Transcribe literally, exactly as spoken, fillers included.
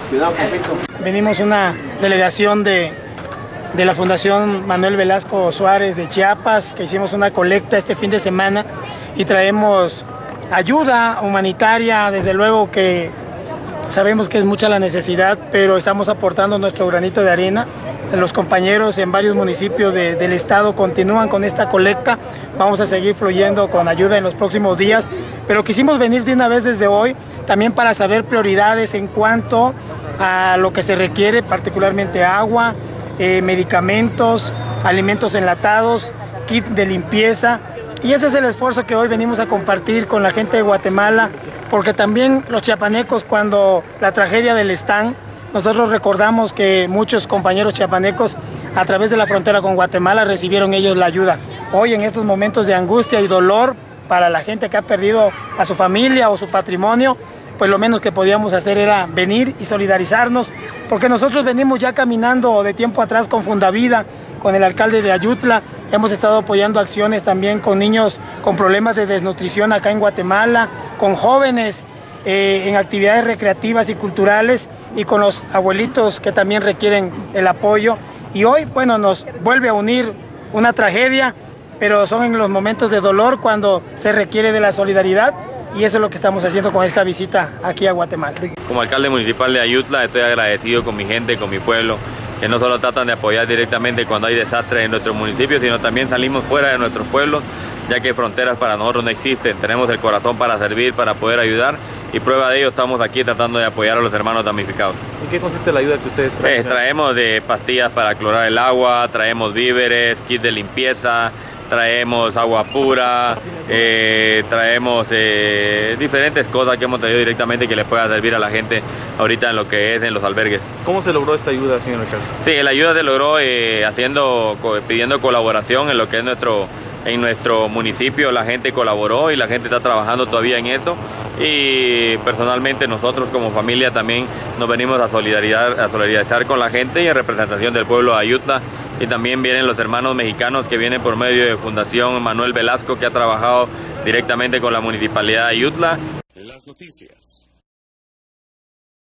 Venimos una delegación de, de la Fundación Manuel Velasco Suárez de Chiapas, que hicimos una colecta este fin de semana y traemos ayuda humanitaria. Desde luego que sabemos que es mucha la necesidad, pero estamos aportando nuestro granito de arena. Los compañeros en varios municipios de, del estado continúan con esta colecta. Vamos a seguir fluyendo con ayuda en los próximos días, pero quisimos venir de una vez desde hoy también para saber prioridades en cuanto a lo que se requiere, particularmente agua, eh, medicamentos, alimentos enlatados, kit de limpieza. Y ese es el esfuerzo que hoy venimos a compartir con la gente de Guatemala, porque también los chiapanecos, cuando la tragedia del Están, nosotros recordamos que muchos compañeros chiapanecos a través de la frontera con Guatemala recibieron ellos la ayuda. Hoy, en estos momentos de angustia y dolor para la gente que ha perdido a su familia o su patrimonio, pues lo menos que podíamos hacer era venir y solidarizarnos, porque nosotros venimos ya caminando de tiempo atrás con Fundavida, con el alcalde de Ayutla. Hemos estado apoyando acciones también con niños con problemas de desnutrición acá en Guatemala, con jóvenes eh, en actividades recreativas y culturales, y con los abuelitos que también requieren el apoyo. Y hoy, bueno, nos vuelve a unir una tragedia, pero son en los momentos de dolor cuando se requiere de la solidaridad, y eso es lo que estamos haciendo con esta visita aquí a Guatemala. Como alcalde municipal de Ayutla, estoy agradecido con mi gente, con mi pueblo, que no solo tratan de apoyar directamente cuando hay desastres en nuestro municipio, sino también salimos fuera de nuestros pueblos, ya que fronteras para nosotros no existen. Tenemos el corazón para servir, para poder ayudar, y prueba de ello estamos aquí tratando de apoyar a los hermanos damnificados. ¿En qué consiste la ayuda que ustedes traen? Eh, traemos de pastillas para clorar el agua, traemos víveres, kit de limpieza, traemos agua pura, eh, traemos eh, diferentes cosas que hemos traído directamente que les pueda servir a la gente ahorita en lo que es en los albergues. ¿Cómo se logró esta ayuda, señor alcalde? Sí, la ayuda se logró eh, haciendo, pidiendo colaboración en lo que es nuestro, en nuestro municipio. La gente colaboró y la gente está trabajando todavía en eso. Y personalmente nosotros como familia también nos venimos a solidarizar, a solidarizar con la gente y en representación del pueblo de Ayutla. Y también vienen los hermanos mexicanos que vienen por medio de Fundación Manuel Velasco, que ha trabajado directamente con la Municipalidad de Ayutla. Las noticias.